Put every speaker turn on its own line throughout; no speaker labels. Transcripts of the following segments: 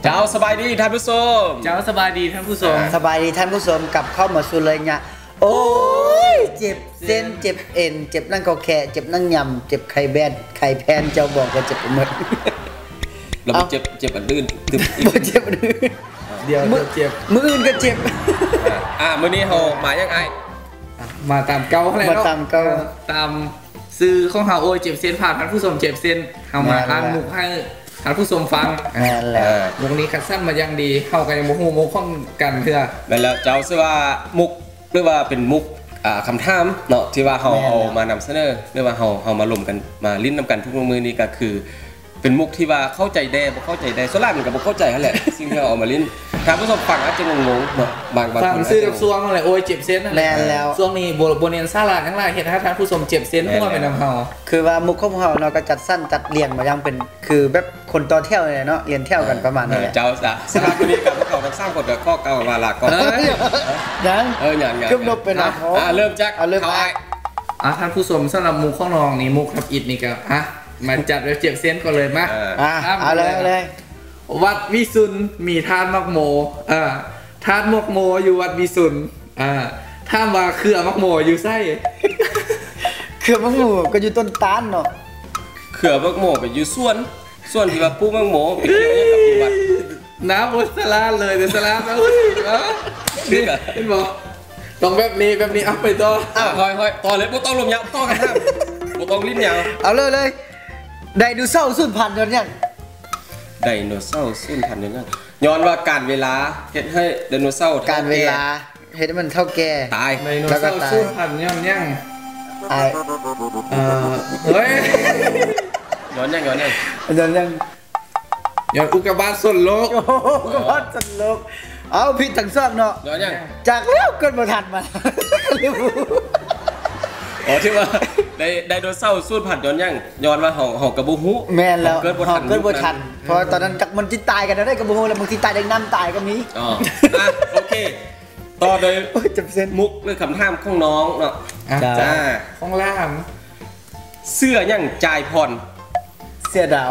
เจ้าสบายดีท่านผู้ชม
เจ้าสบายดีท่านผู้ชม
สบายดีท่านผู้ชมกลับเข้ามาสู่เลยเนี่ยโอ้ยเจ็บเส้นเจ็บเอ็นเจ็บนั่งกอแขเจ็บนั่งยำเจ็บไข่แบนไข่แพนเจ้าบอกว่าเจ็บไปหมด
เราเจ็บอันลื่นตึบ
บ่เจ็บอันลื่น
เดี๋ยวเจ็บ
มืออื่นก็เจ็บ
มื้อนี้เรามายังไง
มาตามเก่าเลยเนาะตามซื้อของเฮาโอ้ยเจ็บเส้นผ่านท่านผู้ชมเจ็บเส้นเฮามาอ่านมุกให้ท่านผู้ชมฟังมุกนี้คัดสั้นมายังดีเข้ากันยังโมโหโมข้องกันเพื่อ
นั่นแหละเจ้าชื่อว่ามุกหรือว่าเป็นมุกคำถามเนาะที่ว่าเราเอามานำเสนอหรือว่าเรามาลมกันมาลิ้นนำกันทุกมือนี้ก็คือเป็นมุกที่ว่าเข้าใจได้บ่เข้าใจได้ส่วนหลายมันก็บ่เข้าใจนั่นแหละสิ่งที่เราเอามาลิ้นท่านผู้ชมฟังอาจจะงงๆเนาะบาง
คนซื้อกับซวงอะไรโอ้ยเจ็บเส้น
แน่แล้ว
ซวงนี้โบเนียนซาลาทั้งหลายเฮ็ดให้ท่านผู้ชมเจ็บเส้นเพราะว่าเป็นนำเฮา
คือว่ามุกของเฮาเนาะก็จัดสั้นจัดเรียงมายังเป็นคือแบบคนต่อแถวเลยเนาะเรียนแถวกันประมาณนี้
เจ้าสำหรับวันนี้กับพวกเราทั้ง3คนก็ข้อเก่าว่าลาก่อน
ยังขึ้นลบไปนะ
เริ่มจาก
เอาเริ่ม
ท่านผู้ชมสำหรับมุกของน้องนี่มุกทับอิฐนี่ก็มาจัดแบบเจ็บเส้นก่อนเลยมา
เอาเลย
วัดวิสุนมีทานมักโมทานมักโมอยู่วัดวิสุนถ้ามาเครือมักโมอยู่ไส้
เครือมักโมก็อยู่ต้นตาลเนาะ
เครือมักโมไปอยู่ส่วนที่ว่าปูมักโมไปเกี่ยวกับที่วัด
น้ำบนสลาเลยแต่สลาแล้วนี่เห็นบอกต้องแบบนี้เอาไปต่อ
ค่อยต่อเลยบ่ต้องลมยาวต่อกันครับบ่ต้องลิ้นยาว
เอาเลยไดโนเสาร์สูญพันธุ์ยัง
ไดโนเสาร์สูญพันธุ์ยังย้อนว่าการเวลาเฮ็ดให้ไดโนเสาร์
การเวลาเฮ็ดให้มันเท่าแก่
ตาย
ไดโนเสาร์สูญพันธุ์ยังเฮ้ย
ย้อนยัง
อุกกาบาตส่วนโลก
อุกกาบาตส่วนโลกเอาผิดทั้งสองเนาะ
ย้อนยัง
จากแล้วเกิดบ่ทันมา
ที่ว่าไดโนเสาร์สูญพันธุ์ย้อนว่าเฮากระบ่ฮู้
แม่นแล้วเกิดบ่ทันเพราะตอนนั้นมันสิตายกันได้กระบ่ฮู้แล้วบางทีตายได้น้ำตายก็มี
โอเคต่อโดย
จับเส้น
มุกหรือคำถามของน้องเนาะ
จ้าของล่าม
เสื้อยังจ่ายผ่อน
เสื้อดาว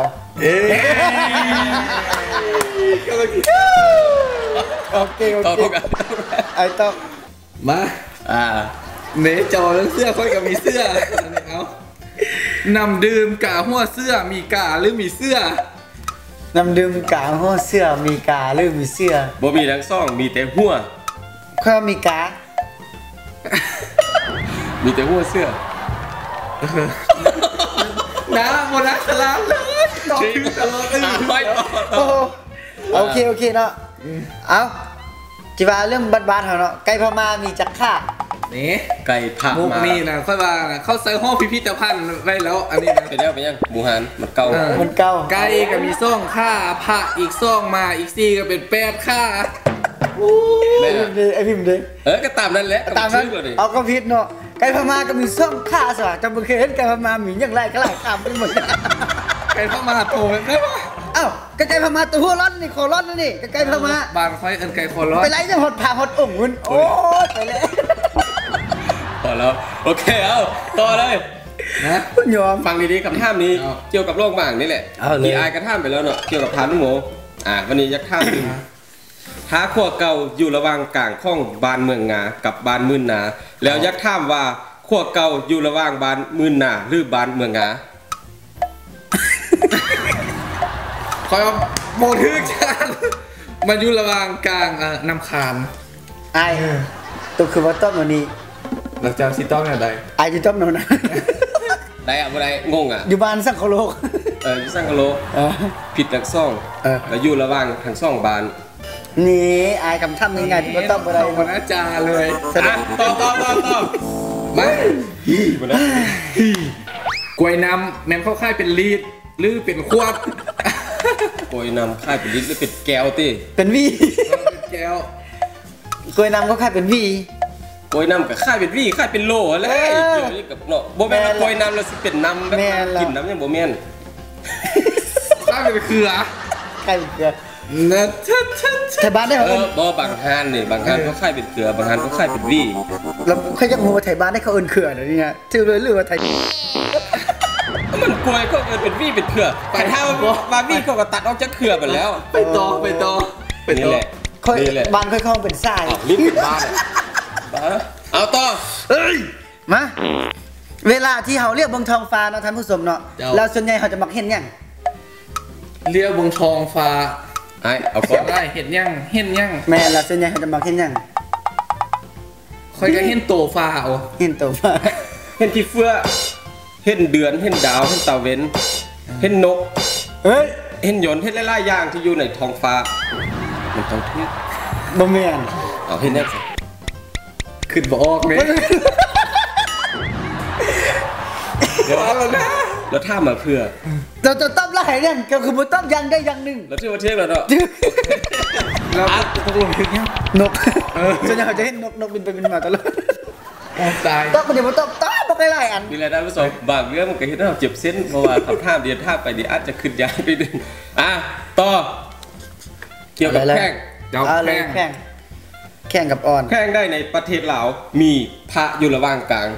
โอเคไอ้ต้อง
มาเนจอแล้วเสื้อค่อยกับมีเสื้อเอานำดื่มกาหัวเสื้อมีกาหรือมีเสื้
อนำดื่มกาหัวเสื้อมีกาหรือมีเสื้อ
บ่มีทั้งสองมีแต่หัว
ค่อยมีกา
มีแต่หัวเสื้อ
นะโมนัสลามเลยต่อคิวตลอดเลย
โอเคเนาะเอาจิว่าเรื่องบ้านๆเขาเนาะไก่พม่ามีจักข่า
นี่
ไก่พม่า
มุกนี่นะค่อยว่าเขาใส่ห้องพิพิธภัณฑ์ไว้แล้วอันนี้
เป็นยังบูฮานมันเก่า
ไก่
ก็มีซ่องค่าพระอีกซ่องมาอีกซี่ก็เป็น8ค่า
ไอพิมพ์ดิ
ก็ตามนั้นแหละ
ตามนั้นเอาก็ผิดเนาะไก่พม่าก็มีซ่องค่าสิจำเป็นเคยเห็นไก่พม่ามีอย่างไรก็หลายคำไปหมด
ไก่พม่าโตได้ปะ
อ้าวไก่พม่าตัวหัวร้อนนี่คอร้อนนี่ไก่พม่า
บางค่อยไก่คอร้อน
ไปไล่จะหดผ่าหดองุ่นโอ้ไปเลย
พอแล้วโอเคเอาต่อเลย
นะคุณยอม
ฟังดีๆคำถามนี้เกี่ยวกับโลกบางนี่แหละมีอายกระถามไปแล้วเนาะเกี่ยวกับทานลูกหมูวันนี้ยักษ์ถามท้าขั้วเก่าอยู่ระหว่างกลางข้องบานเมืองงากับบานมื่นนาแล้วยักษ์ถามว่าขั้วเก่าอยู่ระหว่างบานมื่นนาหรือบานเมืองงา
คอยโมทึกจังมันอยู่ระหว่างกลางน้ำคาน
ไอ้ตัวคือว่าต้มวันนี้
เราจะซีต้อมอย่างไร
ไอ้จะต้มนอนนะ
ได้อะอะไรงง
อยู่บ้านสังโคโลก
อยู่สังโคโลกผิดทั้งซ่องแล้วอยู่ระหว่างทั้งซ่องบาน
นี่ไอ้คำทำยังไงที่ว่าต้มอะไร
มันอาจารย์เลย
ต่อ
ไม่กล้วยน้ำแมนเข้าค่ายเป็นลีดหรือเป็นขวด
กล้วยน้ำค่ายเป็นลีดหรือเป็นแก้วตี
เป็นวี
เป็นแก้ว
กล้วยน้ำก็ค่ายเป็นวี
กล้วยน้ำกับค่ายเป็นวีค่ายเป็นโลอะไรเกี่ยวกับเนาะโบแมนกล้วยน้ำเราสิเป็นน้ำแบบกินน้ำยังโบแมน
ค่ายเป็นเกลือ
ค่ายเป็นเกลือ
นะ
แต่บ้านได้เขา
บ่บางฮานนี่บางฮานก็ค่ายเป็นเกลือบางฮานก็ค่ายเป็นวี
เราเขายังหัวไทยบ้านได้เขาเอินเกลือเดี๋ยวนี้ที่เลยเรือไทย
มันกลวยก็เป็นวี่เป็นเขื่อแต่ถ้าบาร์บี้เขาก็ตัดออกจากเขื่อไปแล้ว
ไปต่อ
นี่แหละ
บ้านค่อยๆเป็นทราย
ลิ้นเป็นบ้านเอาต่อ
มาเวลาที่เขาเรียกบงทองฟ้าเนาะท่านผู้ชมเนาะเราส่วนใหญ่เขาจะมักเห็นยัง
เรียกบงทองฟ้า
เอาก่อน
ได้เห็นยัง
แม่เราส่วนใหญ่เขาจะมักเห็นยัง
คอยก็เห็นโตฟ้า
เห็นโตฟ้า
เห็นที่เฟื่อเห็นเดือนเห็นดาวเห็นตะเวนเห็นนกเห็นยนต์เห็นหลายๆอย่างที่อยู่ในท้องฟ้ามันต้องทึก
บ่แม่น
เอาเห็นยัง
ขึ้นบ่ออกเลย
เดี๋ยวแล้วถ้ามาเพื่อ
เราจะต้มแล้วให้เนี่ยก็คือบ่ต้มยังได้ยังนึง
แล้วที่ว่าเที่ยงแล้วเนาะ
เราตกลงถึงยัง
นกส่วนใหญ่เขาจะเห็นนกบินไปบินมาตลอด
ตาย
ต้องเดี๋ยวบ่ต้มบ่หลายอัน
มีอะไรได้ผู้ชมบางเรื่องมันก็เฮ็ดให้เราเจ็บเส้นเพราะว่าคำท่าเดียวท่าไปดีอาจจะขึ้นยากไปนึงต่อเกี่ยวกับแข้ง
แข่งกับอ่อน
แข่งได้ในประเทศลาวมีพระอยู่ระหว่างกลาง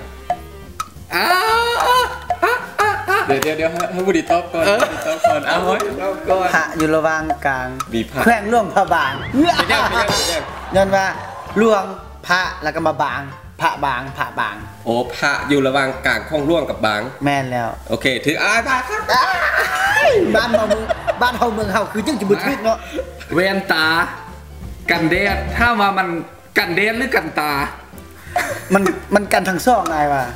เดี๋ยวให้บุรีตอบก่อนเอาไว้
พระอยู่ระหว่างกลาง
มีพระ
แข่งร่วงพระบางย้อนว่าร่วงพระแล้วก็มาบางพระบาง
โอ้พระอยู่ระหว่างกลางของร่วงกับบาง
แม่นแล้ว
โอเคถือพระครับ
บ้านเฮาเมืองเฮาคือจังจะบ่ทึกเนาะ
แว่นตากันแดดถ้าว่ามันกันแดดหรือกันตา
มันกันทั้งซ่องไงวะ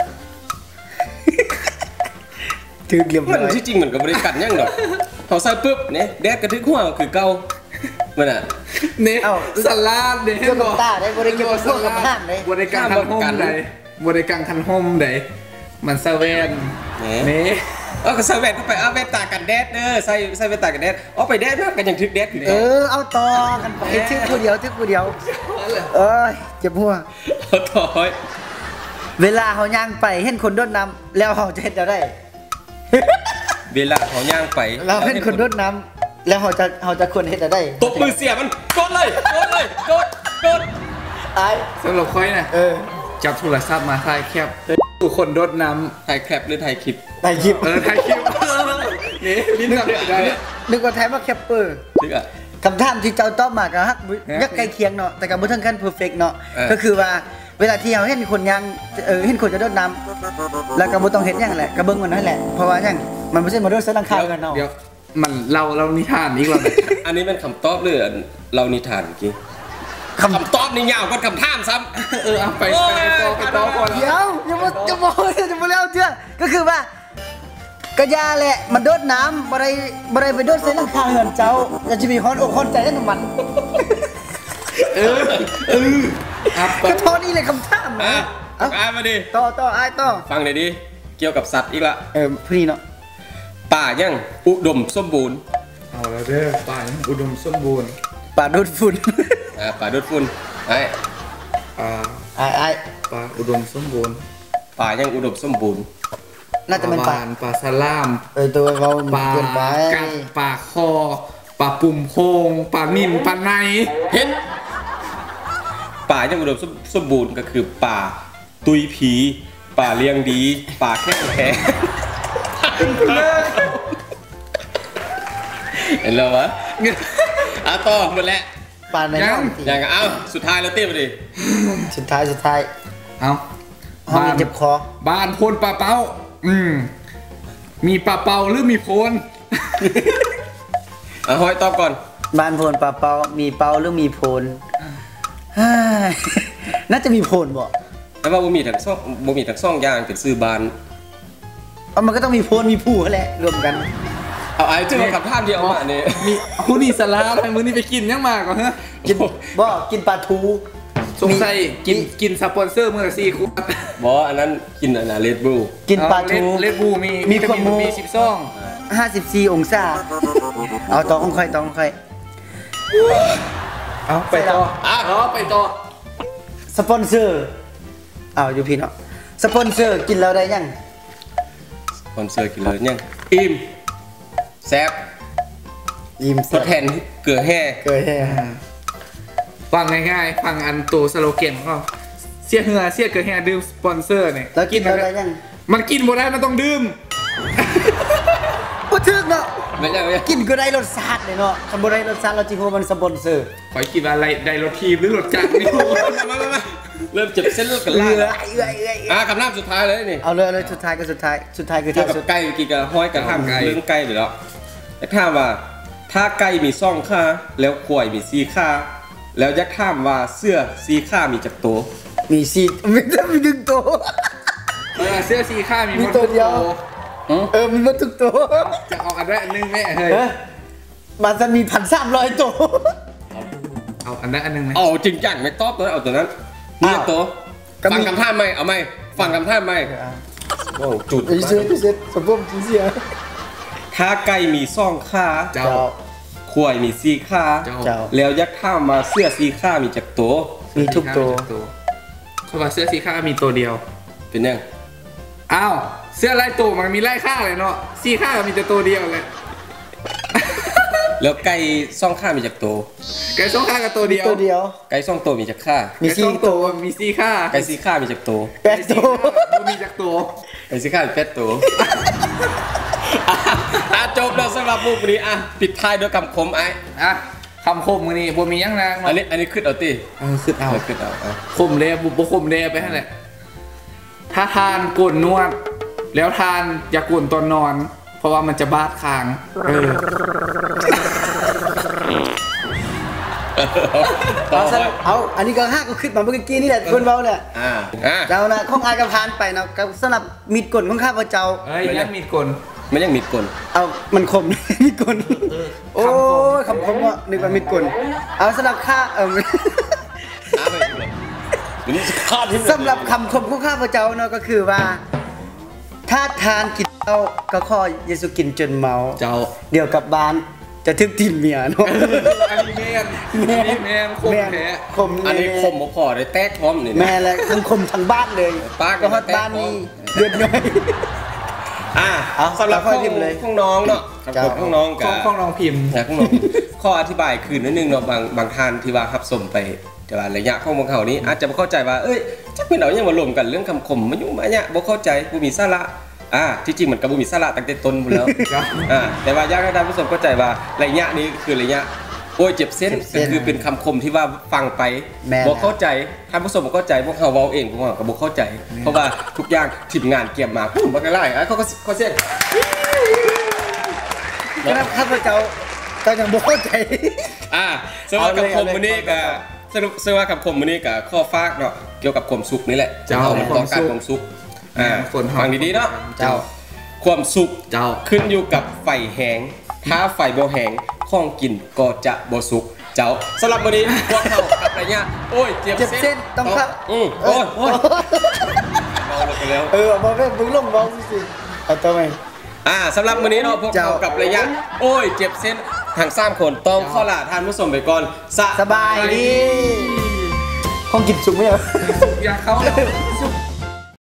ถือเรียบร้อย
มันที่จริงเหมือนกับบริการยังหรอกเขาใส่ปุ๊บเนี่ยแดดกระทึกหัวคือเก่ามัน
เนี่ยสลัดเนี่ย
ก็ตาได้บริการพวกกับห้ามเลย
บริการทันห่มได้บริการทันห่มได้มันเซเว่นเนี่ย
ก็ใส่แว่นเข้าไปเอาแว่นตากันแดดใส่แว่นตากันแดดเอาไปแดดกันยังทึกแดดอยู่
เอาต่อกันไปทึกผู้เดียวเจ็บหัว
เอาต่อ
เวลาเขาย่างไปเห็นคนโดดน้ำแล้วเขาจะเห็นได้
เวลาเขาย่างไป
เราเห็นคนโดดน้ำแล้วเขาจะควรเห็นได้
ตบมือเสียมันกด
สำหรับค่อยนะจับโทรศัพท์มาถ่ายแคปทุกคนโดดน้ำ
ถ่ายแคปหรือถ่ายคลิป
ถ่ายคลิปนี่ลิ้นได้
นึกว่าแท้ว่าแคปเปอร์คำถามที่เจ้าตอบมาก็ฮักยักใกล้เคียงเนาะแต่กับบุทั้งขั้นเพอร์เฟกต์เนาะก็คือว่าเวลาที่เราเห็นคนยังเห็นคนจะโดดน้ำแล้วก็บุต้องเห็นยังแหละกระเบื้องมันนั่นแหละเพราะว่ายังมันไม่ใช่มาโดดเส้นลังคากันเนาะ
เดี๋ยวมันเรานิทานอีกแล้ว
อันนี้เป็นคำตอบหรือเรานิทานเมื่อกี้คำตอบนี่ยาวกว่าคำถามซ้ำ
เอาไปต่อก่อน
เดี๋ยวอย่ามาแล้วเจ้าก็คือว่ากระยาแหละมันโดดน้ำอะไรไปโดดเส้นลังคาเหินเจ้าจะมีคนอกคนใจได้กับมันก็ท่อนี้เลยคำถาม
มาดิ
ต่อ
ฟังหน่อยดิเกี่ยวกับสัตว์อีกละ
พี่เนาะ
ป่ายังอุดมสมบูรณ์
เอาแล้วเด้อป่ายังอุดมสมบูรณ์
ป่าดูดฝุ่น
ป่าดูดฝุ่น
ป่าอุดมสมบูรณ์
ป่ายังอุดมสมบูรณ์
น่าจะเป็น
ป่าสลาม
ตัวเรา
ป่ากัดป่าคอป่าปุ่มโพงป่ามินป่าใน
เห็นป่ายังอุดมสมบูรณ์ก็คือป่าตุยผีป่าเลี้ยงดีป่าแค่เห็นแล้ววะต่อหมดแล้ว
ป่าไหน
ยังเอาสุดท้ายแล้วเต้ไปดิ
สุดท้าย
เอา
บ้านเจ็บคอ
บ้านโพนปลาเป้ามีปลาเป้าหรือมีโพน
หอยตอบก่อน
บ้านโพนปลาเป้ามีเป้าหรือมีโพนน่าจะมีโพนบ่
แต่ว่าบ่มีทั้งซ่องอย่างเป็นซื้อบ้าน
มันก็ต้องมีโพนมีผู้แหละรวมกัน
เอาไอ้เจ้าขับท่ามเดียวมาเนี่ย
มีผู้นี่สลาอะไรมือนี่ไปกินยังมาก่อนฮะ
กินปลาทู
สงสัยกินสปอนเซอร์เมื่อ4 ขวด
อันนั้นกินเลดบู
กินปลาทู
เลดบูมี10 ซอง
54 องศาเอาต่อของใคร
เอาไปต่อ
สปอนเซอร์อยู่พี่เนาะสปอนเซอร์กินแล้วได้ยัง
สปอนเซอร์กินแล้วยังอิ่มแซ่บทดแทนเกลือแห่
ฟังง่ายๆฟังอันตัวสโลแกนก็เสียเหือเสียเกลือแห่ดื่มสปอนเซอร์เนี่ย
แล้วกินแล้วได้ยัง
มันกินหมดแล้วมันต้องดื่ม
ไม่ใช่
กินก็ได้รสชาติเลยเนาะคำบ่ได้รสชาติเราจิโฮมันสปอนเซอร์
ขอคิดว่าอะไรได้รถทีมหรือรถจักรนี่
มาเริ่มเจ็บเส้นเลือดกันล่าคำนามสุดท้ายเลยนี่
เอาเลยสุดท้ายคือ
เกี่ยวกับไก่กี่กะห้อยกระทำเรื่องไก่ไปแล้วแต่ถามว่าถ้าไก่มีซ่องค่าแล้วควายมี4ค่าแล้วยักษ์ถามว่าเสื้อ4ค่ามีจักตัว
มี4มี1ตัว
เสื้อ4ค่ามี
ตัวเดียวมีมาทุกตัว
จะออกอันได้อันนึงแม่เฮ้ย
มันจะมี1,300ตัว
เอาอันได้อันนึงไหม
เอาจริงจังไม่ตอบเลยเอาตัวนั้นนี่ตัวฟังคำท่าไหมเอาไหมฟังคำท่าไหมโอ้จุด
เสร็จสมบูรณ์จริงเสีย
ถ้าไก่มีซ่องค่า
เจ้า
ควายมี4ค่าแล้วยักษ์ถามมาเสื้อ4ค่ามีจักตัว
มีทุกตัว
เพราะว่าเสื้อ4ค่ามีตัวเดียว
เป็นยัง
อ้าวเสื้อลายตัวมันมีลายค่าเลยเนาะ4ค่ามีแต่ตัวเดียวเลย
แล้วไก่ซ่องค่ามีจักตัว
ไก่ซ่องค่ากับตัวเดียว
ไก่ซ่องตัวมีจักค่า
มี4ตัว
มี4ค่า
ไก่4ค่ามีจักตัว
8ตัว
มีจักตัว
ไก่4ค่ามี8ตัวจบแล้วสำหรับมุกนี้ปิดท้ายด้วยคำคม
คำคมนี้บ่มียังนะ
อันนี้ขึ้นเอาติ
ขึ้นเอาคมเลยบุบคมเลยไปให้แหละถ้าทานกลนวดแล้วทานอย่ากลนตอนนอนเพราะว่ามันจะบาดคาง
เอาอันนี้ก็5ก็ขึ้นมาเมื่อกี้นี่แหละคนเบาเนี่ยเรานะข้องอายก็ผ่านไปนะสำหรับมีดกลของข้าพเจ้า
ยังมีดกล
มันยังมีดกล
เอามันคมมีดกลโอ้คำคมว่านึกว่ามีดกลเอาสำหรับข้าสำหรับคำคมของข้าพเจ้าเนาะก็คือว่าถ้าทานกินเหล้าก็ขอเยซูกินจนเมา
เจ้า
เดี๋ยวกลับบ้านจะทึกตีนเมียเนาะ
อันนี้แม่คมแท้
อันนี้คมพอได้แตกพร้อมนี่
แม่เลยทั้งคมทั้งบ้านเลยก็ฮอดบ้านนี่เดือดเลย
สำหรับข้องน้องเนาะข้องน้องกับ
ข้องน้องพิมพ์
ข้ออธิบายคือนิดนึงเนาะบางท่านที่ว่ารับสมไปแต่ว่าระยะข้องบางเขานี้อาจจะไม่เข้าใจว่าจักเป็นเอายังมารวมกันเรื่องคำคมมันยุ่งมาเนี่ยบ่เข้าใจบ่มีสาระที่จริงมันก็บ่มีสาระตั้งแต่ต้นหมดแล้วแต่ว่าอยากให้ท่านผู้ชมเข้าใจว่าระยะนี้คือระยะโอ้ยเจ็บเส้นก็คือเป็นคำคมที่ว่าฟังไปบ่เข้าใจท่านผู้ชมบ่เข้าใจพวกเขาเว้าเองพวกเขาก็บ่เข้าใจเพราะว่าทุกอย่างทีมงานเก็บมาบ่ได้เขาเส้น
ครับข้าพเจ้าก็ยังบ่เข้าใจ
สำหรับคำคมมื้อนี้ก็สรุปซึ่งว่าคำคมมื้อนี้ก็ข้อฝากเนาะเกี่ยวกับความสุขนี่แหละเจ้าต้องการความสุขฟังดีๆเนาะ
เจ้า
ความสุข
เจ้า
ขึ้นอยู่กับไฟแห้งถ้าไฟบ่แห้งของกินก็จะบ่สุกเจ้าสำหรับมื้อนี้พวกเขากับระยะโอ้ยเจ็บ
เส้นต้องครับ
โอ้ยเมาลงไปแล้ว
บ่แม่มึงลงเบาสิเอาต่อไป
สำหรับมื้อนี้เนาะพวกเขากับระยะโอ้ยเจ็บเส้นทั้ง3คนต้องขอลาท่านผู้ชมไปก่อน
สบายดีของกินสุกมั้ย
อยากเข้า